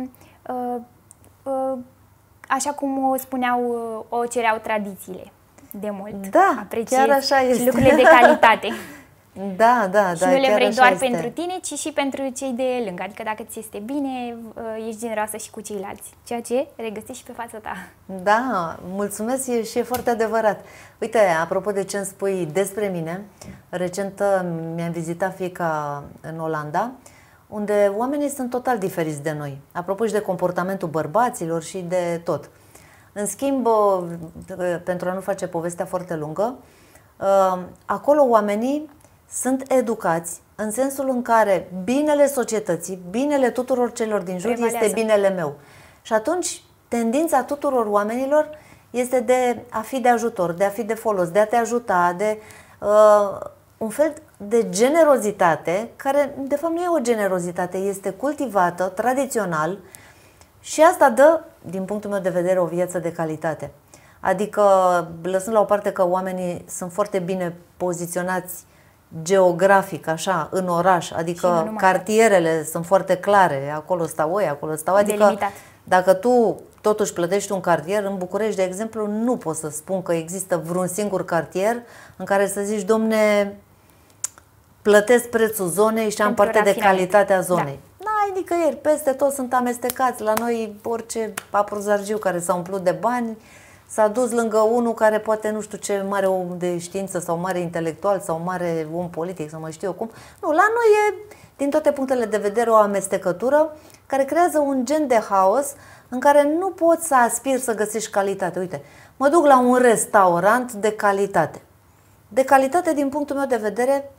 S2: așa cum o spuneau, o cereau tradițiile de mult.
S1: Da,
S2: apreciez
S1: chiar așa este.
S2: Și lucrurile de calitate.
S1: Da.
S2: Și nu le vrei doar pentru tine, ci și pentru cei de lângă. Adică dacă ți este bine, ești generoasă și cu ceilalți. Ceea ce regăsești și pe fața ta.
S1: Da, mulțumesc și e foarte adevărat. Uite, apropo de ce îmi spui despre mine, recent mi-am vizitat fiica în Olanda, unde oamenii sunt total diferiți de noi. Apropo și de comportamentul bărbaților și de tot. În schimb, pentru a nu face povestea foarte lungă, acolo oamenii sunt educați în sensul în care binele societății, binele tuturor celor din jur este binele meu. Și atunci tendința tuturor oamenilor este de a fi de ajutor, de a fi de folos, de a te ajuta, de un fel de generozitate, care de fapt nu e o generozitate, este cultivată tradițional și asta dă, din punctul meu de vedere, o viață de calitate. Adică, lăsând la o parte că oamenii sunt foarte bine poziționați geografic, așa, în oraș, adică cartierele sunt foarte clare, acolo stau oi, acolo stau, adică
S2: delimitat.
S1: Dacă tu totuși plătești un cartier, în București, de exemplu, nu pot să spun că există vreun singur cartier în care să zici, domne, plătesc prețul zonei și am parte de calitatea zonei.
S2: Da.
S1: N-ai nicăieri, peste tot sunt amestecați. La noi orice apruzargiu care s-a umplut de bani s-a dus lângă unul care poate nu știu ce mare om de știință sau mare intelectual sau mare om politic sau mai știu eu cum. Nu, la noi e din toate punctele de vedere o amestecătură care creează un gen de haos în care nu poți să aspiri să găsești calitate. Uite, mă duc la un restaurant de calitate. De calitate din punctul meu de vedere,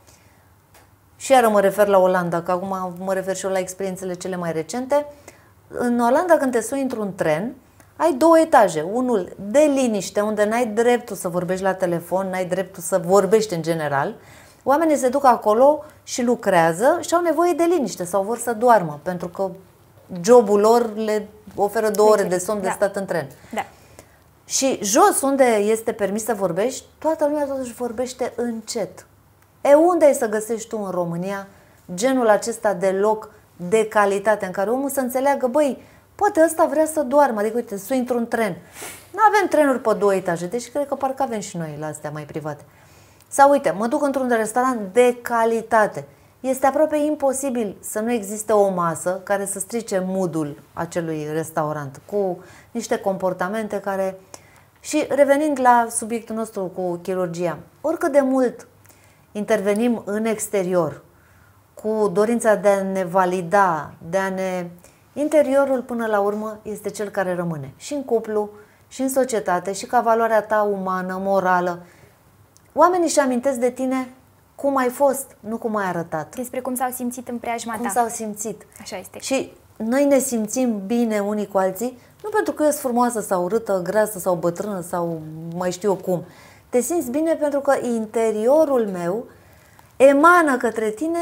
S1: și iară mă refer la Olanda, că acum mă refer și eu la experiențele cele mai recente. În Olanda, când te sui într-un tren, ai 2 etaje. Unul de liniște, unde n-ai dreptul să vorbești la telefon, n-ai dreptul să vorbești în general. Oamenii se duc acolo și lucrează și au nevoie de liniște sau vor să doarmă, pentru că jobul lor le oferă 2 ore de somn de stat în tren.
S2: Da.
S1: Și jos, unde este permis să vorbești, toată lumea totuși vorbește încet. Unde ai să găsești tu în România genul acesta de loc de calitate în care omul să înțeleagă, băi, poate ăsta vrea să doarmă, adică uite, sui într-un tren. Nu avem trenuri pe 2 etaje, deci cred că parcă avem și noi la astea mai private. Sau uite, mă duc într-un restaurant de calitate. Este aproape imposibil să nu existe o masă care să strice mood-ul acelui restaurant cu niște comportamente care... Și revenind la subiectul nostru cu chirurgia, oricât de mult intervenim în exterior cu dorința de a ne valida, de a ne... Interiorul, până la urmă, este cel care rămâne. Și în cuplu, și în societate, și ca valoarea ta umană, morală. Oamenii își amintesc de tine cum ai fost, nu cum ai arătat.
S2: Despre cum s-au simțit în preajma ta.
S1: Cum s-au simțit.
S2: Așa este.
S1: Și noi ne simțim bine unii cu alții, nu pentru că eu sunt frumoasă sau urâtă, grasă sau bătrână sau mai știu eu cum. Te simți bine pentru că interiorul meu emană către tine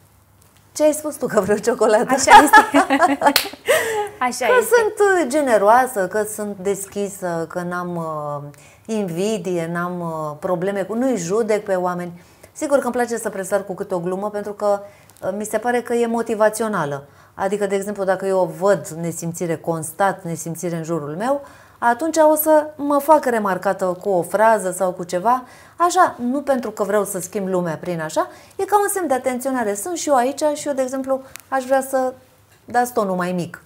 S1: ce ai spus tu, că vreau ciocolată.
S2: Așa este. Așa
S1: că
S2: este.
S1: sunt generoasă, că sunt deschisă, că n-am invidie, n-am probleme cu... Nu-i judec pe oameni. Sigur că îmi place să presar cu câte o glumă, pentru că mi se pare că e motivațională. Adică, de exemplu, dacă eu văd nesimțire, constat nesimțire în jurul meu, atunci o să mă fac remarcată cu o frază sau cu ceva, așa, nu pentru că vreau să schimb lumea prin așa, e ca un semn de atenționare. Sunt și eu aici și eu, de exemplu, aș vrea să dați tonul mai mic.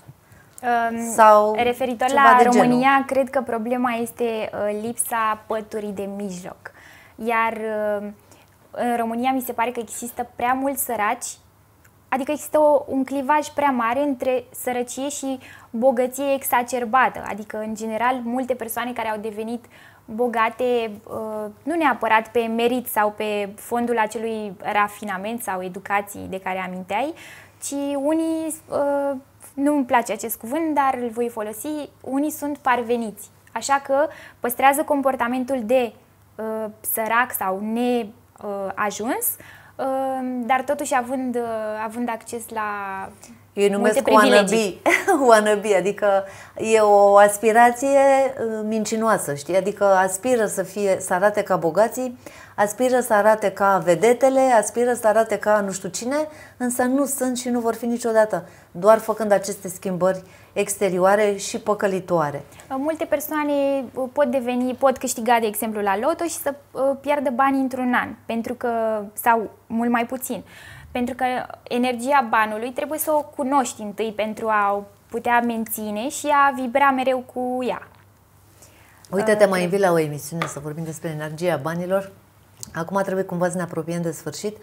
S1: Sau
S2: referitor la România, cred că problema este lipsa păturii de mijloc. Iar în România mi se pare că există prea mulți săraci, adică există un clivaj prea mare între sărăcie și bogăție exacerbată. Adică, în general, multe persoane care au devenit bogate, nu neapărat pe merit sau pe fondul acelui rafinament sau educații de care aminteai, ci unii, nu îmi place acest cuvânt, dar îl voi folosi, unii sunt parveniți. Așa că păstrează comportamentul de sărac sau neajuns, dar totuși având acces la
S1: eu numesc wannabe, wannabe, adică e o aspirație mincinoasă, știi? Adică aspiră să arate ca bogații, aspiră să arate ca vedetele, aspiră să arate ca nu știu cine, însă nu sunt și nu vor fi niciodată, doar făcând aceste schimbări exterioare și păcălitoare.
S2: Multe persoane pot câștiga, de exemplu, la loto și să piardă bani într-un an, sau mult mai puțin. Pentru că energia banului trebuie să o cunoști întâi pentru a o putea menține și a vibra mereu cu ea.
S1: Uite, te mai invit la o emisiune să vorbim despre energia banilor. Acum trebuie cumva să ne apropiem de sfârșit.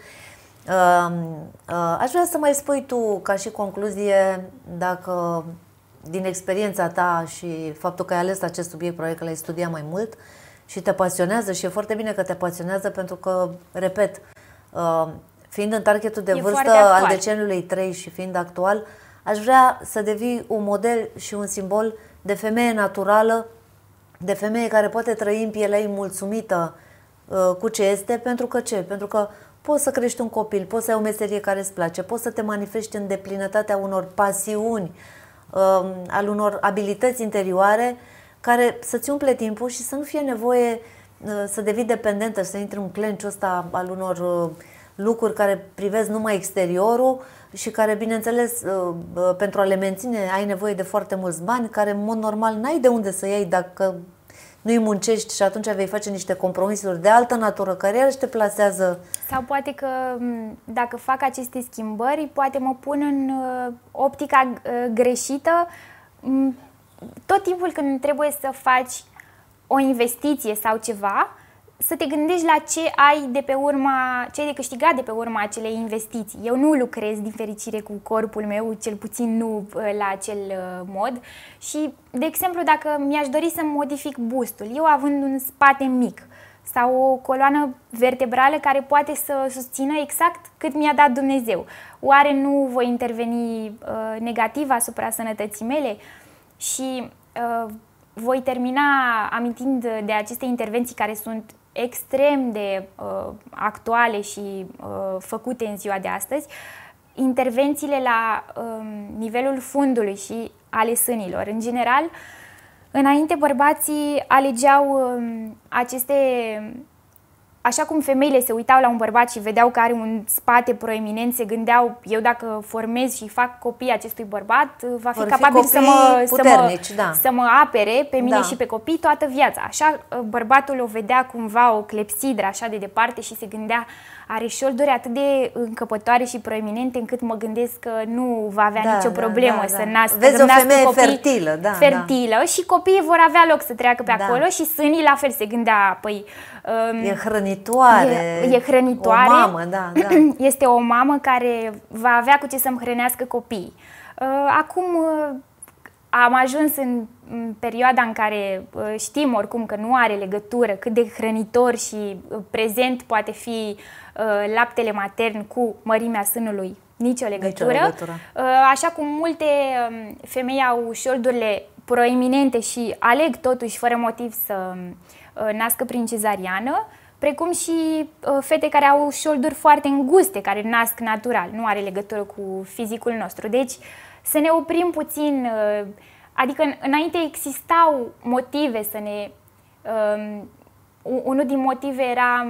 S1: Aș vrea să mai spui tu, ca și concluzie, dacă din experiența ta și faptul că ai ales acest subiect, probabil că l-ai studiat mai mult și te pasionează, și e foarte bine că te pasionează, pentru că, repet, fiind în targetul de vârstă al deceniului 3 și fiind actual, aș vrea să devii un model și un simbol de femeie naturală, de femeie care poate trăi în pielea ei mulțumită cu ce este, pentru că ce? Pentru că poți să crești un copil, poți să ai o meserie care îți place, poți să te manifesti în deplinătatea unor pasiuni, al unor abilități interioare care să-ți umple timpul și să nu fie nevoie să devii dependentă, să intri în clenciul ăsta al unor lucruri care privesc numai exteriorul și care, bineînțeles, pentru a le menține ai nevoie de foarte mulți bani, care în mod normal n-ai de unde să iei dacă nu-i muncești și atunci vei face niște compromisuri de altă natură care iarăși te plasează.
S2: Sau poate că dacă fac aceste schimbări, poate mă pun în optica greșită tot timpul când trebuie să faci o investiție sau ceva, să te gândești la ce ai ce ai de câștigat de pe urma acelei investiții. Eu nu lucrez din fericire cu corpul meu, cel puțin nu la acel mod. Și, de exemplu, dacă mi-aș dori să modific bustul, eu având un spate mic sau o coloană vertebrală care poate să susțină exact cât mi-a dat Dumnezeu, oare nu voi interveni negativ asupra sănătății mele? Și voi termina amintind de aceste intervenții care sunt extrem de actuale și făcute în ziua de astăzi, intervențiile la nivelul fundului și ale sânilor. În general, înainte bărbații alegeau aceste... Așa cum femeile se uitau la un bărbat și vedeau că are un spate proeminent, se gândeau, eu dacă formez și fac copii acestui bărbat, va fi capabil să mă apere pe mine și pe copii toată viața. Așa bărbatul o vedea cumva o clepsidră așa de departe și se gândea, are șolduri atât de încăpătoare și proeminente încât mă gândesc că nu va avea nicio problemă să nască.
S1: Vezi o femeie fertilă.
S2: Fertilă și copiii vor avea loc să treacă pe acolo și sânii la fel se gândea, păi...
S1: e hrănitoare.
S2: E hrănitoare.
S1: O mamă,
S2: Este o mamă care va avea cu ce să-mi hrănească copiii. Acum am ajuns în perioada în care știm oricum că nu are legătură cât de hrănitor și prezent poate fi laptele matern cu mărimea sânului. Nicio legătură. Așa cum multe femei au șoldurile proeminente și aleg totuși fără motiv să nască prin cezariană, precum și fete care au șolduri foarte înguste, care nasc natural, nu are legătură cu fizicul nostru. Deci să ne oprim puțin, adică înainte existau motive să ne... unul din motive era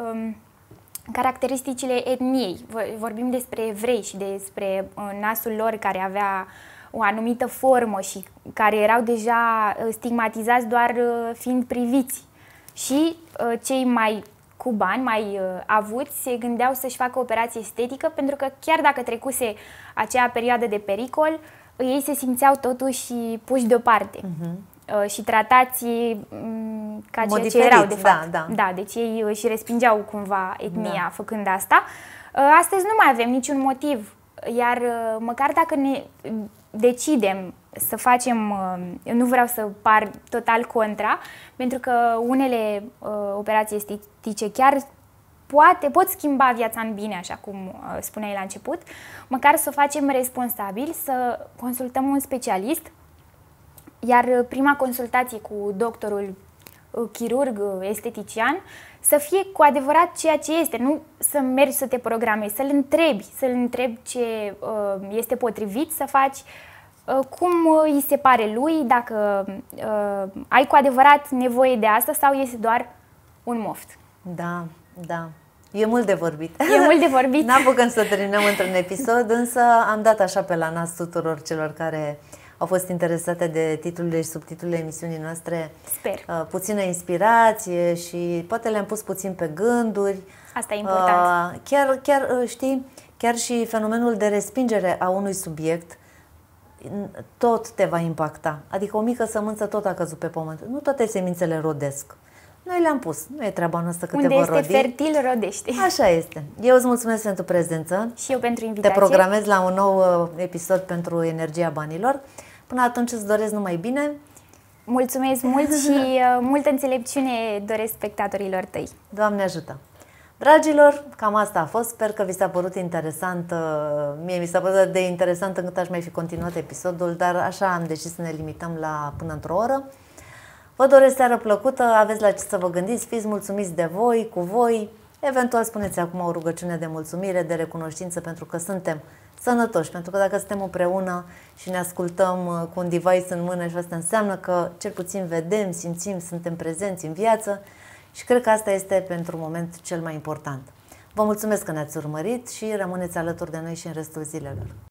S2: caracteristicile etniei. Vorbim despre evrei și despre nasul lor care avea o anumită formă și care erau deja stigmatizați doar fiind priviți. Și cei mai cu bani, mai avuți, se gândeau să-și facă operație estetică pentru că chiar dacă trecuse acea perioadă de pericol, ei se simțeau totuși puși deoparte și tratați ca ceea ce erau de fapt. Deci ei își respingeau cumva etnia făcând asta. Astăzi nu mai avem niciun motiv, iar măcar dacă ne decidem să facem, nu vreau să par total contra, pentru că unele operații estetice chiar pot schimba viața în bine, așa cum spuneai la început, măcar să o facem responsabil, să consultăm un specialist, iar prima consultație cu doctorul chirurg, estetician, să fie cu adevărat ceea ce este, nu să mergi să te programezi, să-l întrebi ce este potrivit să faci, cum îi se pare lui, dacă ai cu adevărat nevoie de asta sau este doar un moft.
S1: Da. E mult de vorbit.
S2: E mult de vorbit.
S1: N-apucăm să terminăm într-un episod, însă am dat așa pe la nas tuturor celor care au fost interesate de titlurile și subtitlurile emisiunii noastre.
S2: Sper.
S1: Puțină inspirație și poate le-am pus puțin pe gânduri.
S2: Asta e important.
S1: Chiar și fenomenul de respingere a unui subiect tot te va impacta. Adică o mică sămânță tot a căzut pe pământ. Nu toate semințele rodesc. Noi le-am pus. Nu e treaba noastră câte vor rodi.
S2: Unde este fertil, rodește.
S1: Așa este. Eu îți mulțumesc pentru prezență.
S2: Și eu pentru invitație.
S1: Te programez la un nou episod pentru Energia Banilor. Până atunci îți doresc numai bine.
S2: Mulțumesc mult și multă înțelepciune doresc spectatorilor tăi.
S1: Doamne ajută! Dragilor, cam asta a fost. Sper că vi s-a părut interesant. Mie mi s-a părut de interesant încât aș mai fi continuat episodul, dar așa am decis să ne limităm la până într-o oră. Vă doresc seară plăcută, aveți la ce să vă gândiți, fiți mulțumiți de voi, cu voi. Eventual spuneți acum o rugăciune de mulțumire, de recunoștință pentru că suntem sănătoși, pentru că dacă suntem împreună și ne ascultăm cu un device în mână, și asta înseamnă că cel puțin vedem, simțim, suntem prezenți în viață și cred că asta este pentru moment cel mai important. Vă mulțumesc că ne-ați urmărit și rămâneți alături de noi și în restul zilelor.